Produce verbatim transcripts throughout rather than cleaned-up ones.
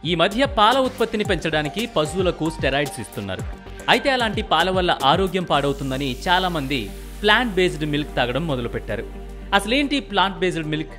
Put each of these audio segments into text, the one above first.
ఈ మధ్య పాల ఉత్పత్తిని పెంచడానికి పశువులకు స్టెరాయిడ్స్ ఇస్తున్నారు. అయితే అలాంటి పాల వల్ల ఆరోగ్యం పాడవుతుందని చాలా మంది ప్లాంట్ బేస్డ్ మిల్క్ తాగడం మొదలుపెట్టారు. అసలేంటి ప్లాంట్ బేస్డ్ మిల్క్?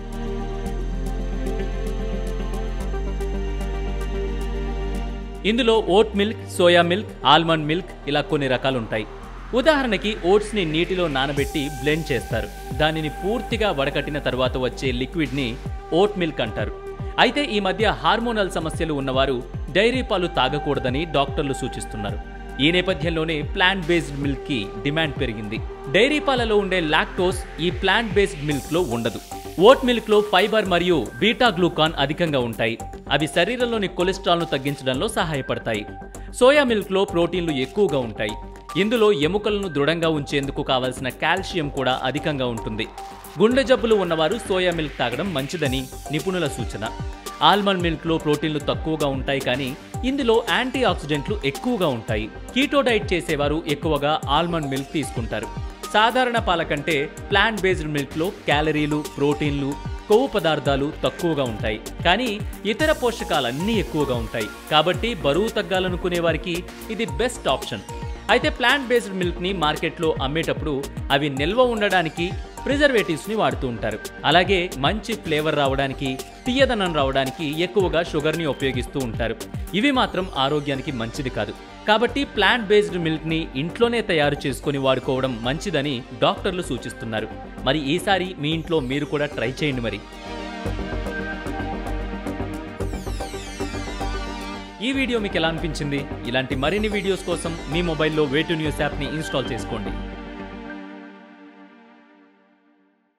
ఇందులో oat milk, soya milk, almond milk ఇలా కొన్ని రకాలు ఉంటాయి. ఉదాహరణకి ఓట్స్ ని నీటిలో నానబెట్టి బ్లెండ్ చేస్తారు. దానిని పూర్తిగా వడకట్టిన తర్వాత వచ్చే లిక్విడ్ ని ఓట్ మిల్క్ అంటారు. అయితే ఈ మధ్య హార్మోనల్ సమస్యలు ఉన్నవారు డైరీ పాలు తాగకూడదని డాక్టర్లు సూచిస్తున్నారు. ఈ నేపథ్యంలోనే ప్లాంట్ బేస్డ్ మిల్క్ కి డిమాండ్ పెరిగింది. డైరీ పాలలో ఉండే లాక్టోస్ ఈ ప్లాంట్ బేస్డ్ మిల్క్ లో ఉండదు. ఓట్ మిల్క్ లో ఫైబర్ మరియు బీటా గ్లూకాన్ అధికంగా ఉంటాయి. అవి శరీరంలోని కొలెస్ట్రాల్ ను తగ్గించడంలో సహాయపడతాయి. సోయా మిల్క్ లో ప్రోటీన్లు ఎక్కువగా ఉంటాయి. ఇందులో ఎముకలను దృఢంగా ఉంచేందుకు కావలసిన కాల్షియం కూడా అధికంగా ఉంటుంది. గుండె జబ్బులు ఉన్నవారు సోయా మిల్క్ తాగడం మంచిదని నిపుణుల సూచన. ఆల్మండ్ మిల్క్ లో ప్రోటీన్లు తక్కువగా ఉంటాయి, కానీ ఇందులో యాంటీ ఆక్సిడెంట్లు ఎక్కువగా ఉంటాయి. కీటో డైట్ చేసేవారు ఎక్కువగా ఆల్మండ్ మిల్క్ తీసుకుంటారు. సాధారణ పాల కంటే ప్లాంట్ బేస్డ్ మిల్క్ లో క్యాలరీలు, ప్రోటీన్లు, కొవ్వు పదార్థాలు తక్కువగా ఉంటాయి, కానీ ఇతర పోషకాలన్నీ ఎక్కువగా ఉంటాయి. కాబట్టి బరువు తగ్గాలనుకునే వారికి ఇది బెస్ట్ ఆప్షన్. అయితే ప్లాంట్ బేస్డ్ మిల్క్ ని మార్కెట్లో అమ్మేటప్పుడు అవి నిల్వ ఉండడానికి ప్రిజర్వేటివ్స్ ని వాడుతూ ఉంటారు. అలాగే మంచి ఫ్లేవర్ రావడానికి, తీయదనం రావడానికి ఎక్కువగా షుగర్ ని ఉపయోగిస్తూ ఉంటారు. ఇవి మాత్రం ఆరోగ్యానికి మంచిది కాదు. కాబట్టి ప్లాంట్ బేస్డ్ మిల్క్ ని ఇంట్లోనే తయారు చేసుకుని వాడుకోవడం మంచిదని డాక్టర్లు సూచిస్తున్నారు. మరి ఈసారి మీ ఇంట్లో మీరు కూడా ట్రై చేయండి. మరి ఈ వీడియో మీకు ఎలా అనిపించింది? ఇలాంటి మరిన్ని వీడియోస్ కోసం మీ మొబైల్లో వే టూ న్యూస్ యాప్ని ఇన్స్టాల్ చేసుకోండి.